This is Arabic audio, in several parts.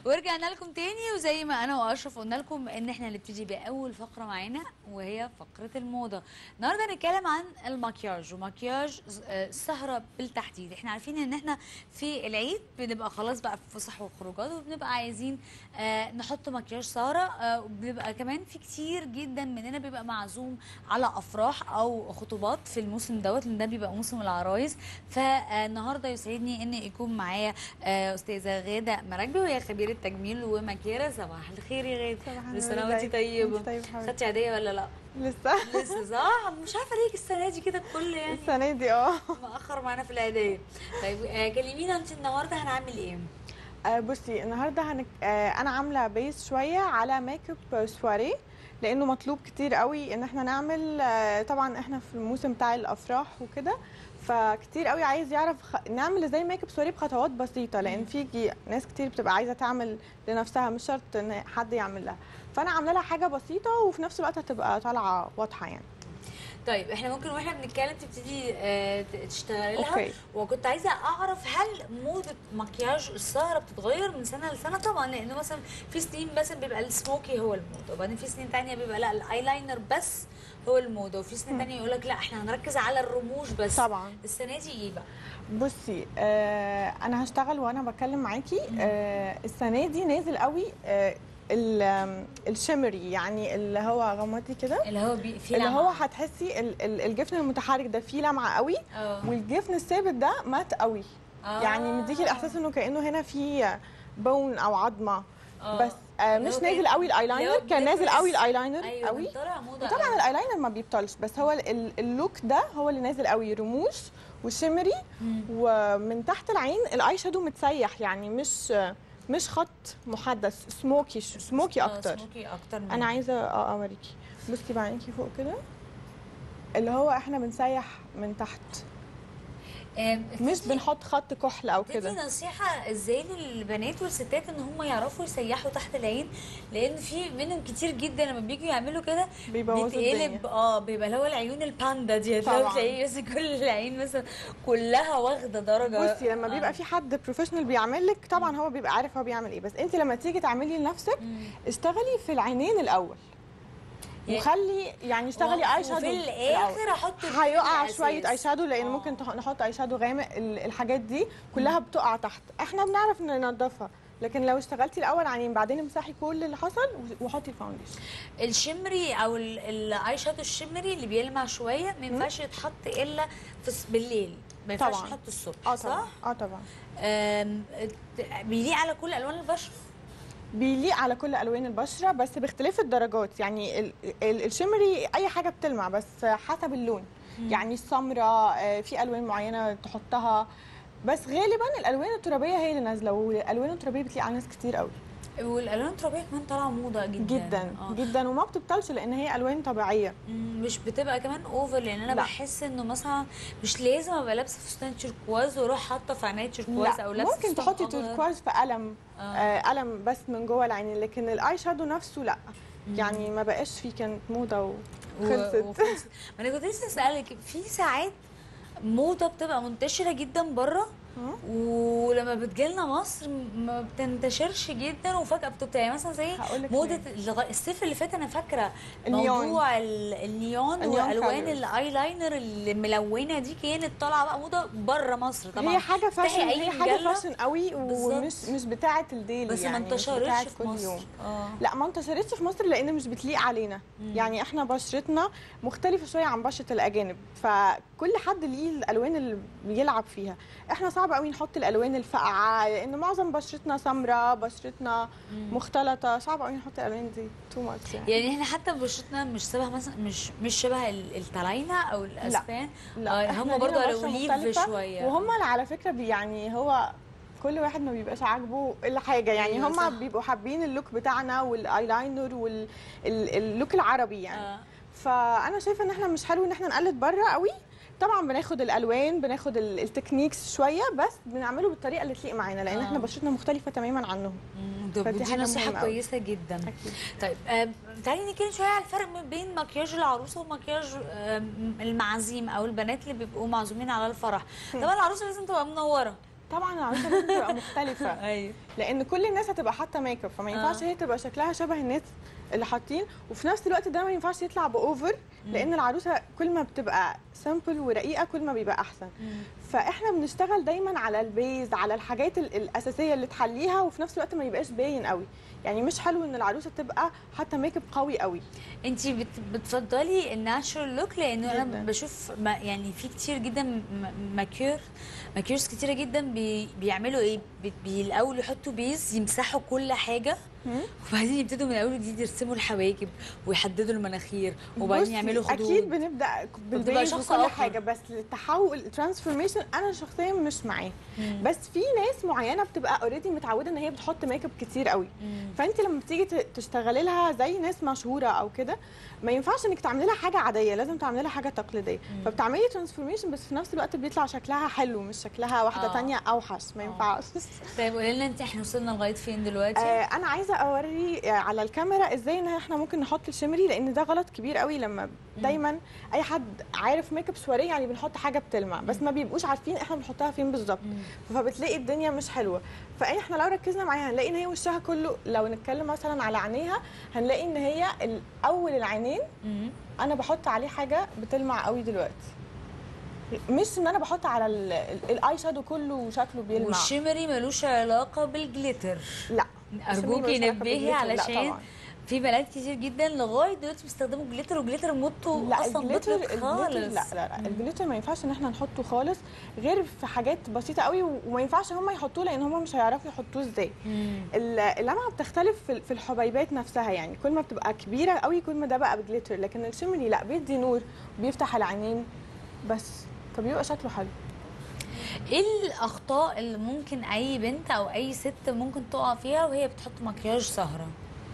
ورجعنا لكم تاني، وزي ما انا واشرف قلنا لكم ان احنا نبتدي باول فقره معانا وهي فقره الموضه. النهارده هنتكلم عن المكياج ومكياج السهره بالتحديد. احنا عارفين ان احنا في العيد بنبقى خلاص بقى في فسح وخروجات، وبنبقى عايزين نحط مكياج سهره، وبنبقى كمان في كتير جدا مننا بيبقى معزوم على افراح او خطوبات في الموسم دوت، لان ده بيبقى موسم العرايس. فالنهارده يسعدني ان يكون معايا استاذه غاده مراكبي، وهي خبيره تجميل ومكياج. صباح الخير يا غاده. صباح النور. لسه انا وانتي طيبه. خدتي عاديه ولا لا؟ لسه صح. مش عارفه ليه السنه دي كده الكل يعني السنه دي مأخر معانا في العاديه. طيب كلمينا انت النهارده هنعمل ايه؟ بصي النهارده انا عامله بيس شويه على ميك اب سواري، لانه مطلوب كتير قوي ان احنا نعمل. طبعا احنا في الموسم بتاع الافراح وكده، فكتير قوي عايز يعرف نعمل ازاي ميك اب سواري بخطوات بسيطه، لان في ناس كتير بتبقى عايزه تعمل لنفسها، مش شرط ان حد يعمل لها. فانا عامله لها حاجه بسيطه وفي نفس الوقت هتبقى طالعه واضحه يعني. طيب احنا ممكن واحنا بنتكلم تبتدي تشتغلي لها. أوكي. وكنت عايزه اعرف هل موضه مكياج السهره بتتغير من سنه لسنه؟ طبعا، لانه مثلا في سنين مثلا بيبقى السموكي هو الموضه، وبعدين في سنين ثانيه بيبقى لا الايلاينر بس هو الموضه، وفي سنين ثانيه يقول لك لا احنا هنركز على الرموش بس. طبعا. السنه دي ايه بقى؟ بصي انا هشتغل وانا بتكلم معاكي. السنه دي نازل قوي الشمري، يعني اللي هو غمضتي كده، اللي هو فيه اللي لمعه، هو هتحسي الجفن المتحرك ده فيه لمعه قوي، والجفن الثابت ده مات قوي. يعني مديكي الاحساس انه كانه هنا في بون او عظمه. بس مش نازل قوي الايلاينر. كان نازل قوي الايلاينر. أيوة قوي طلع موضه. طبعا الايلاينر ما بيبطلش، بس هو اللوك ده هو اللي نازل قوي، رموش وشمري. ومن تحت العين الاي شادو متسيح، يعني مش خط محدث، سموكي اكتر. سموكي اكتر انا عايزه اوريكي. بصي بقى عينيكي فوق كده، اللي هو احنا بنسيح من تحت، مش بنحط خط كحل او كده. دي نصيحه ازاي للبنات والستات ان هم يعرفوا يسيحوا تحت العين، لان في منهم كتير جدا لما بييجوا يعملوا كده بيبوظوا بيتقلب. بيبقى اللي هو العيون الباندا دي، تلاقي بس كل العين مثلا كلها واخده درجه. بصي لما بيبقى في حد بروفيشنال بيعمل لك، طبعا هو بيبقى عارف هو بيعمل ايه، بس انت لما تيجي تعملي لنفسك اشتغلي في العينين الاول، وخلي يعني اشتغلي اي شادو في الاخر احط هيقع شويه اي شادو، لان ممكن نحط اي شادو غامق. الحاجات دي كلها بتقع تحت، احنا بنعرف ننضفها. لكن لو اشتغلتي الاول عينين بعدين امسحي كل اللي حصل وحطي الفاونديشن. الشمري او الاي شادو الشمري اللي بيلمع شويه ما ينفعش يتحط الا بالليل، ما ينفعش يتحط الصبح. صح؟ طبعا. بيليق على كل الوان البشره. بيليق على كل الوان البشره، بس باختلاف الدرجات. يعني الشمري اي حاجه بتلمع، بس حسب اللون. يعني السمراء في الوان معينه تحطها، بس غالبا الالوان الترابيه هي اللي نازله، والالوان الترابيه بتليق على ناس كتير قوي. والالوان الترابيه كمان طالعه موضه جدا جدا وما بتبطلش، لان هي الوان طبيعيه، مش بتبقى كمان اوفر. لان انا بحس انه مثلا مش لازم ابقى لابسه فستان تشيركواز واروح حاطه في عينيا تشيركواز، او لابسه ممكن تحطي تشيركواز في قلم قلم بس من جوه العين، لكن الاي شادو نفسه لا. يعني ما بقاش فيه، كانت موضه وخلصت. ما انا كنت لسه اسالك، في ساعات موضه بتبقى منتشره جدا بره، ولما بتجيلنا مصر ما بتنتشرش جدا، وفجاه بتبقى يعني مثلا زي موضه الصيف اللي فات. انا فاكره موضوع النيون والوان الايلاينر الملونه دي كانت طالعه بقى موضه بره مصر. طبعا هي حاجه فاشن، هي حاجه فاشن قوي، ومش بتاعه الديلي، بس يعني ما انتشرتش في مصر. لا ما انتشرتش في مصر لان مش بتليق علينا. يعني احنا بشرتنا مختلفه شويه عن بشره الاجانب، فكل حد ليه الالوان اللي بيلعب فيها. احنا صعب قوي نحط الالوان الفاقعه، لان معظم بشرتنا سمراء، بشرتنا مختلطه، صعب قوي نحط الالوان دي تو ماتش. يعني احنا حتى بشرتنا مش شبه مثلا مش شبه التلاينه او الاسبان. لا هم برضه اوليف شويه، وهم على فكره يعني هو كل واحد ما بيبقاش عاجبه الا حاجه. يعني هم بيبقوا حابين اللوك بتاعنا والايلاينر واللوك العربي يعني. فانا شايفه ان احنا مش حلو ان احنا نقلد بره قوي. طبعا بناخد الالوان، بناخد التكنيكس شويه، بس بنعمله بالطريقه اللي تليق معانا، لان احنا بشرتنا مختلفه تماما عنهم. دي نصيحه كويسه جدا. أكيد. طيب تعالي نتكلم شويه على الفرق ما بين مكياج العروسه ومكياج المعازيم او البنات اللي بيبقوا معزومين على الفرح. طبعا العروسه لازم تبقى منوره، طبعا العروسه لازم تبقى مختلفه، ايوه لان كل الناس هتبقى حاطه ميك اب، فما ينفعش هي تبقى شكلها شبه الناس اللي حاطين، وفي نفس الوقت ده ما ينفعش يطلع باوفر، لان العروسه كل ما بتبقى سامبل ورقيقه كل ما بيبقى احسن. فاحنا بنشتغل دايما على البيز، على الحاجات الاساسيه اللي تحليها، وفي نفس الوقت ما يبقاش باين قوي. يعني مش حلو ان العروسه تبقى حاطه ميك اب قوي قوي. انت بتفضلي الناتشورال لوك؟ لانه انا جداً. بشوف يعني في كتير جدا ماكيورز كتيره جدا بيعملوا ايه، الاول يحطوا بيز يمسحوا كل حاجه، وبعدين يبتدوا من اول وجديد يرسموا الحواجب ويحددوا المناخير وبعدين يعملوا خدود. اكيد بنبدا بالبيز وكل شخص حاجه، بس التحول الترانسفورميشن انا شخصيا مش معاه. بس في ناس معينه بتبقى اوريدي متعوده ان هي بتحط ميك اب كتير قوي، فانت لما بتيجي تشتغلي لها زي ناس مشهوره او كده، ما ينفعش انك تعملي لها حاجه عاديه، لازم تعملي لها حاجه تقليديه. فبتعملي ترانسفورميشن بس في نفس الوقت بيطلع شكلها حلو، مش شكلها واحده تانية اوحش، ما ينفعش. طيب قولي لنا انت، احنا وصلنا لغايه فين دلوقتي؟ انا عايزه اوري على الكاميرا ازاي ان احنا ممكن نحط الشمري، لان ده غلط كبير قوي. لما دايما اي حد عارف ميك اب سواريه يعني بنحط حاجه بتلمع، بس ما بيبقوش عارفين احنا بنحطها فين بالظبط، فبتلاقي الدنيا مش حلوه. فاحنا لو ركزنا معاها هنلاقي ان هي وشها كله، لو نتكلم مثلا على عينيها هنلاقي ان هي اول العينين انا بحط عليه حاجه بتلمع قوي دلوقتي، مش ان انا بحط على الاي شادو كله شكله بيلمع. والشمري ملوش علاقه بالجليتر؟ لا ارجوكي نبهي، علشان طبعاً. في بنات كتير جدا لغايه دلوقتي بيستخدموا جليتر، وجليتر موته اصلا بطلت خالص. لا الجليتر ما ينفعش ان احنا نحطه خالص غير في حاجات بسيطه قوي، وما ينفعش هم يحطوه لان هم مش هيعرفوا يحطوه ازاي. اللمعه بتختلف في الحبيبات نفسها، يعني كل ما بتبقى كبيره قوي كل ما ده بقى بجليتر، لكن الشمري لا، بيدي نور بيفتح العينين بس، فبيبقى شكله حلو. ايه الاخطاء اللي ممكن اي بنت او اي ست ممكن تقع فيها وهي بتحط مكياج سهره؟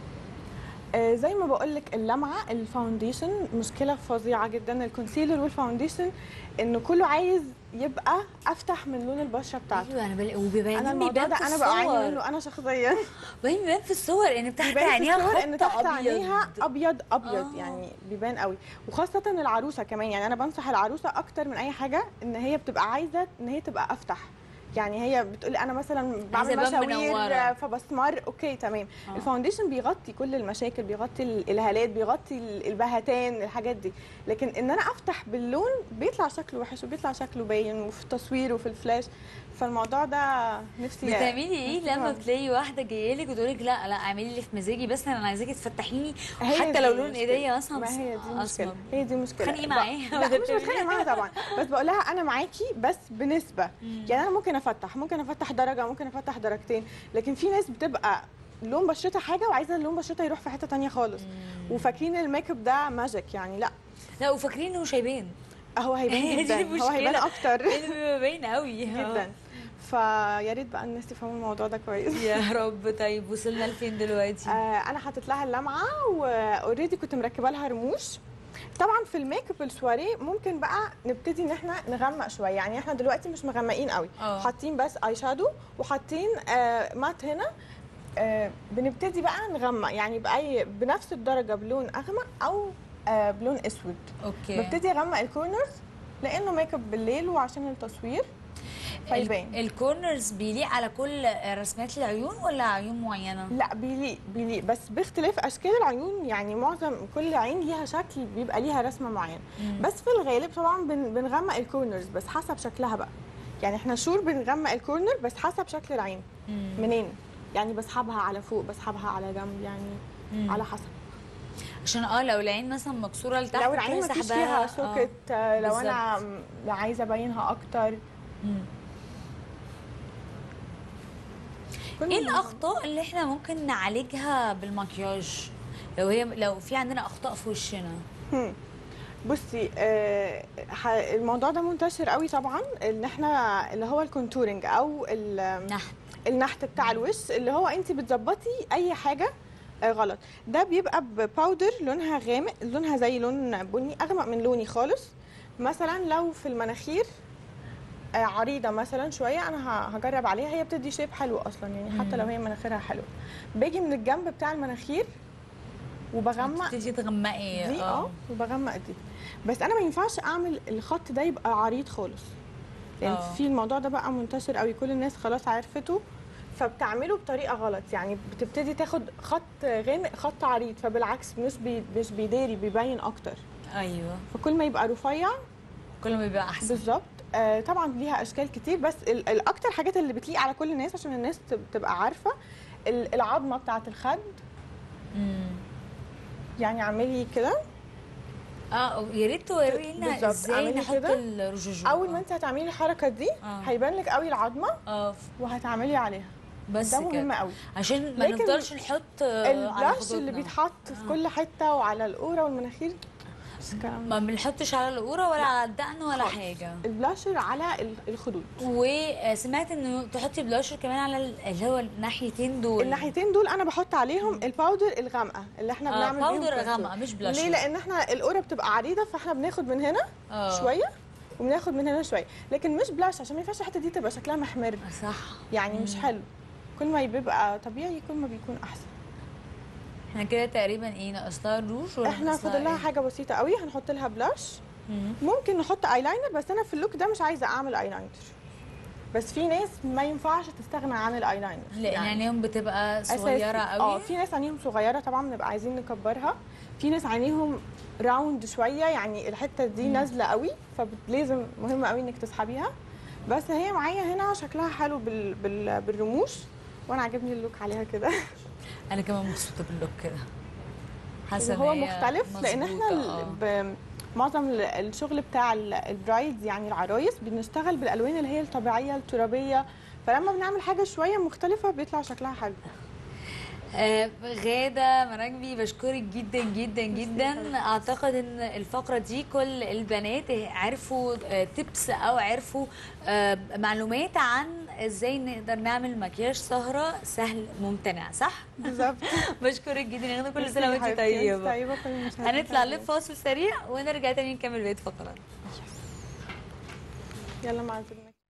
زي ما بقول لك، اللمعه، الفاونديشن مشكله فظيعه جدا، الكونسيلر والفاونديشن انه كله عايز يبقى افتح من لون البشره بتاعته. ايوه انا وبيبان، انا الموضوع ده انا بقى منه انا شخصيا. بيبان في الصور ان تحت عينيها خط ان تحت ابيض، عينيها ابيض يعني بيبان قوي، وخاصه العروسه كمان. يعني انا بنصح العروسه اكتر من اي حاجه ان هي بتبقى عايزه ان هي تبقى افتح. يعني هي بتقولي انا مثلا بعمل مشاوير فبسمر، اوكي تمام. الفاونديشن بيغطي كل المشاكل، بيغطي الهالات، بيغطي البهتان، الحاجات دي، لكن ان انا افتح باللون بيطلع شكله وحش وبيطلع شكله باين، وفي التصوير وفي الفلاش. فالموضوع ده نفسي. بتعملي ايه لما بتلاقي واحده جايه لك وتقول لك لا اعملي لي في مزاجي، بس انا عايزاكي تفرحيني حتى لو لون ايديا مثلا؟ ما هي دي مشكله، هي دي مشكله. خانقي معاها؟ لا مش بتخانق معاها طبعا، بس بقول لها انا معاكي بس بنسبه. يعني انا ممكن افتح درجه، ممكن افتح درجتين، لكن في ناس بتبقى لون بشرتها حاجه وعايزه لون بشرتها يروح في حته ثانيه خالص، وفاكرين الميك اب ده ماجيك. يعني لا وفاكرين انه مش هيبان. هو هيبان جدا، هو هيبان اكتر، بيبقى باين قوي جدا. فيا ريت بقى الناس تفهموا الموضوع ده كويس. يا رب. طيب وصلنا لفين دلوقتي؟ انا حطيت لها اللمعه، واوريدي كنت مركبه لها رموش. طبعا في الميك اب السواري ممكن بقى نبتدي ان احنا نغمق شويه. يعني احنا دلوقتي مش مغمقين قوي، حاطين بس اي شادو وحاطين مات هنا. بنبتدي بقى نغمق، يعني بنفس الدرجه بلون اغمق او بلون اسود. اوكي. ببتدي اغمق الكورنرز لانه ميك اب بالليل وعشان التصوير فيبان. الكورنرز بيليق على كل رسمات العيون ولا عيون معينه؟ لا بيليق بس باختلاف اشكال العيون. يعني معظم كل عين ليها شكل بيبقى ليها رسمه معينه، بس في الغالب طبعا بنغمق الكورنرز بس حسب شكلها بقى. يعني احنا شور بنغمق الكورنر بس حسب شكل العين منين. يعني بسحبها على فوق، بسحبها على جنب، يعني على حسب. عشان لو العين مثلا مكسوره لتحت، لو العين مفيش فيها سوكت، لو انا عايزه ابينها اكتر. ايه الاخطاء اللي احنا ممكن نعالجها بالمكياج لو في عندنا اخطاء في وشنا؟ بصي، الموضوع ده منتشر قوي طبعا، ان احنا اللي هو الكونتورنج او النحت بتاع الوش، اللي هو انت بتظبطي اي حاجه غلط. ده بيبقى بباودر لونها غامق، لونها زي لون بني اغمق من لوني خالص. مثلا لو في المناخير عريضه مثلا شويه، انا هجرب عليها، هي بتدي شيب حلو اصلا، يعني حتى لو هي مناخيرها حلوه. باجي من الجنب بتاع المناخير وبغمق، تبتدي تغمقي دي وبغمق دي. بس انا ما ينفعش اعمل الخط ده يبقى عريض خالص، لان اه. في الموضوع ده بقى منتشر قوي، كل الناس خلاص عرفته، فبتعمله بطريقه غلط، يعني بتبتدي تاخد خط غامق خط عريض، فبالعكس مش بيداري، بيبين اكتر. ايوه، فكل ما يبقى رفيع كل ما بيبقى احسن. بالظبط. طبعا ليها اشكال كتير، بس الاكتر حاجات اللي بتليق على كل الناس عشان الناس تبقى عارفه العظمه بتاعه الخد. يعني اعملي كده. يا ريت تورينا بالظبط، ازاي اعملي نحط كده. الرجوجو. اول ما انت هتعملي الحركه دي هيبان لك قوي العظمه، وهتعملي عليها. بس ده كده مهم قوي عشان ما لكن نفضلش نحط على البلاش خدودنا اللي بيتحط في كل حته وعلى القوره والمناخير، ما بنحطش على القوره ولا على الدقن ولا خالص. حاجه. البلاشر على الخدود. وسمعت انه تحطي بلاشر كمان على اللي هو الناحيتين دول. الناحيتين دول انا بحط عليهم الباودر الغامقه اللي احنا بنعمل بيهم باودر كونتور. غامقه مش بلاشر. ليه؟ لان احنا القوره بتبقى عريضه، فاحنا بناخد من هنا شويه وبناخد من هنا شويه، لكن مش بلاش عشان ما ينفعش الحته دي تبقى شكلها محمر. صح. يعني مش حلو. كل ما بيبقى طبيعي كل ما بيكون احسن. احنا كده تقريبا ناقصنا الروج ولا احنا فاضل لها حاجه بسيطه قوي، هنحط لها بلاش. ممكن نحط ايلاينر، بس انا في اللوك ده مش عايزه اعمل ايلاينر، بس في ناس ما ينفعش تستغنى عن الايلاينر لان عينيهم بتبقى صغيره قوي. في ناس عينيهم صغيره طبعا بنبقى عايزين نكبرها، في ناس عينيهم راوند شويه، يعني الحته دي نازله قوي، فلازم مهم قوي انك تسحبيها. بس هي معايا هنا شكلها حلو بالرموش، وانا عاجبني اللوك عليها كده. انا كمان مبسوطه باللوك كده، حاسه هو مختلف لان احنا معظم الشغل بتاع البرايدز يعني العرايس بنشتغل بالالوان اللي هي الطبيعيه الترابيه، فلما بنعمل حاجه شويه مختلفه بيطلع شكلها حلو. غادة مراكبي بشكرك جدا جدا جدا. اعتقد ان الفقره دي كل البنات عرفوا تيبس او عرفوا معلومات عن ازاي نقدر نعمل مكياج سهره سهل ممتنع، صح؟ بالظبط. بشكرك جدا يا غادة، كل سنه وانت طيبه. هنطلع لفاصل سريع ونرجع تاني نكمل بقيه فقرات. يلا مع البرنامج.